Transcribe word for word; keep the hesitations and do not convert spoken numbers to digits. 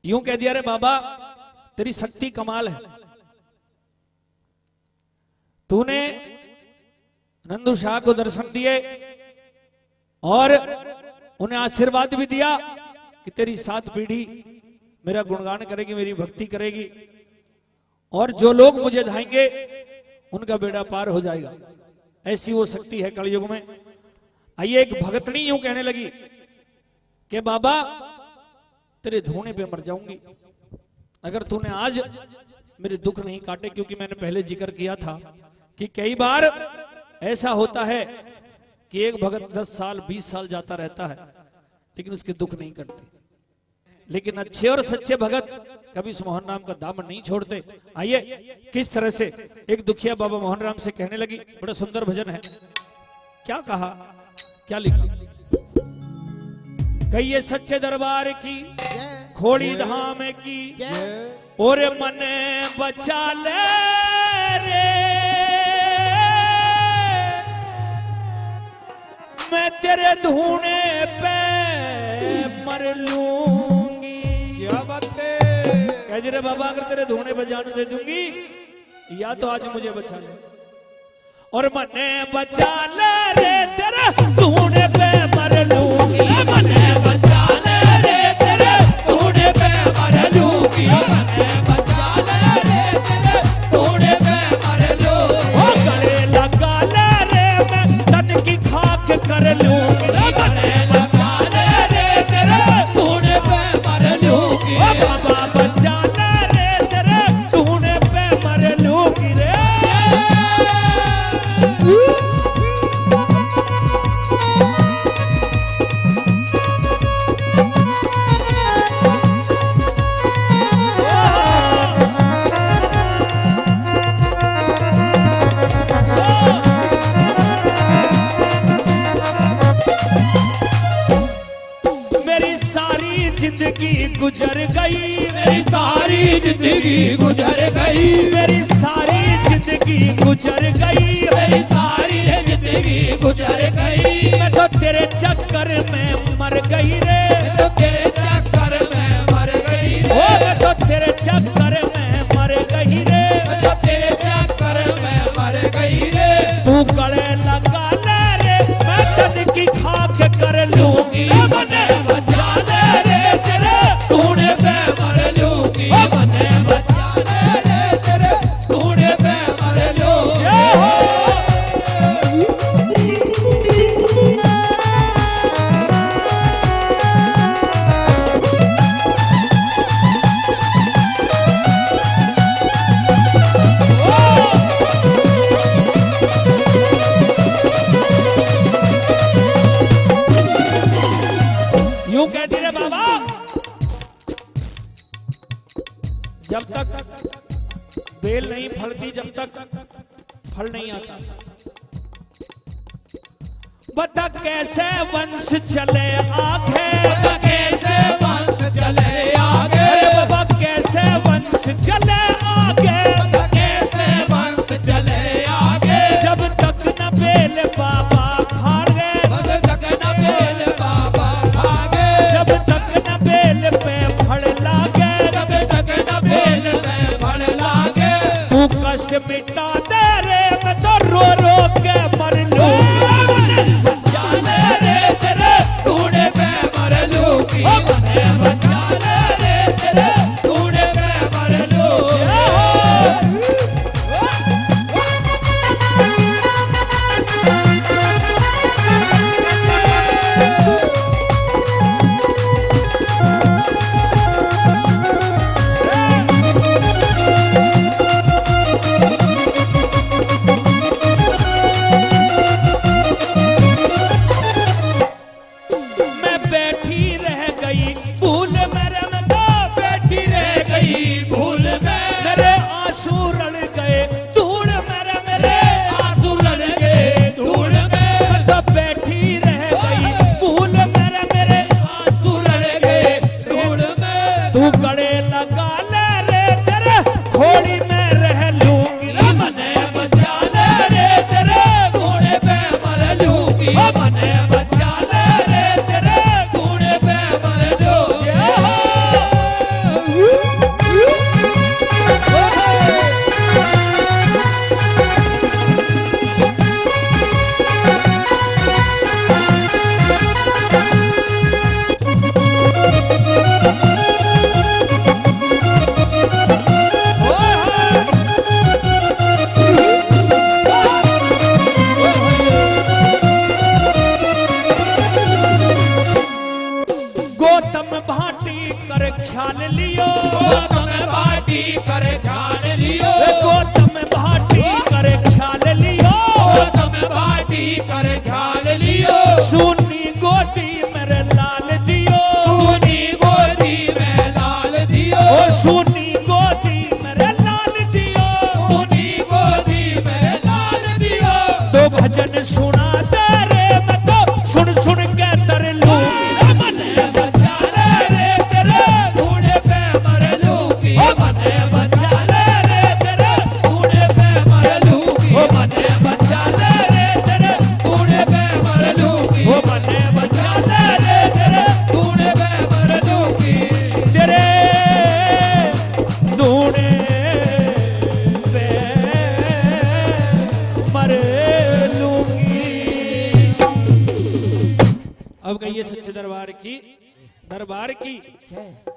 यूं कह दिया, रे बाबा तेरी शक्ति कमाल है, तूने नंदू शाह को दर्शन दिए और उन्हें आशीर्वाद भी दिया कि तेरी सात पीढ़ी मेरा गुणगान करेगी, मेरी भक्ति करेगी, और जो लोग मुझे धाएंगे उनका बेड़ा पार हो जाएगा। ऐसी वो शक्ति है कलयुग में। आइए, एक भगतनी यूं कहने लगी कि बाबा तेरे धोने पे मर जाऊंगी अगर तूने आज मेरे दुख नहीं काटे, क्योंकि मैंने पहले जिक्र किया था कि कई बार ऐसा होता है कि एक भगत दस साल बीस साल जाता रहता है लेकिन उसके दुख नहीं कटते, लेकिन अच्छे और सच्चे भगत कभी उस मोहन राम का दामन नहीं छोड़ते। आइए, किस तरह से एक दुखिया बाबा मोहन राम से कहने लगी, बड़ा सुंदर भजन है। क्या कहा, क्या लिखा? कहिए सच्चे दरबार की, खोड़ी धाम की, और मन बचा ले रे, मैं तेरे धूने पे मर लूंगी। क्या बात है? कह जी रे बाबा, अगर तेरे धूने पे जान दे दूंगी या तो आज मुझे बचा ले, और मने बचा ले रे, तेरे धूने पे मर लूंगी। मने बचा ले रे, तेरे धूने पे मर लूंगी। मने बचा ले रे, तेरे धूने पे मर लूंगी। ओ गले लगा ले रे, मैं तन की खाक कर लूंगी। मने बचा ले रे, तेरे धूने पे मर लूंगी। ओ बाबा बचा ले रे, तेरे धूने पे मर लूंगी रे। जिंदगी गुजर गई, मेरी सारी जिंदगी गुजर गई, मेरी सारी जिंदगी गुजर गई, मेरी सारी जिंदगी गुजर गई। मैं तो तेरे चक्कर में मर गई रे, मैं तो तेरे चक्कर में मर गई रे, ओ मैं तो तेरे चक्कर में मर गई रे, मैं तो तेरे चक्कर में मर गई रे। तू गले लगा ले रे, मैं तन की खाक कर लूंगी। मने बचा ले रे, तेरे धूने पे मर लूंगी। मने बचा ले रे, तेरे धूने पे मर लूंगी। यूं कहती रे बाबा, जब तक बेल नहीं फलती, जब तक फल नहीं आता, बता कैसे वंश चले आगे, कैसे वंश चले आगे, बाबा कैसे वंश चले आगे, कैसे वंश चले आगे। जब तक न बेल बाबा भागे, जब तक न बेल बाबा भागे, जब तक न बेल पे फल लागे, जब तक न बेल पे फल लागे। तू कष्ट मिटा दे रे, मैं तो रो रो के मर लूंगी। बचा ले रे, तेरे धूने पे मर लूंगी। मने बचा ले रे, तेरे धूने पे मर लूंगी। कर ख्याल लियो, गौतम भाटी कर ख्याल लियो, गौतम भाटी कर ख्याल लियो, गौतम भाटी कर ख्याल लियो, सुनी गोदी मेरे लाल दियो, सुनी गोदी में लाल दियो, ओ सुनी गोदी मेरे लाल दियो, सुनी गोदी में लाल दियो। तो भजन सुना तेरे मैं तो सुन सुन के तर लूं, मने बचा ले रे तेरे तूने पे मर लूंगी, ओ मने बचा ले रे तेरे, तूने पे मर लूंगी, ओ मने बचा ले रे तेरे, तूने पे मर लूंगी, ओ मने बचा ले रे तेरे, तूने पे मर लूंगी, तेरे दूने पे मर लूंगी। अब कहिए सच्चे दरबार की, दरबार की